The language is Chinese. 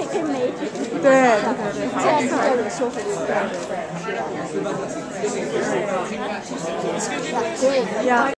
配媒体。 对， 这样比较有说服力。对。 呀。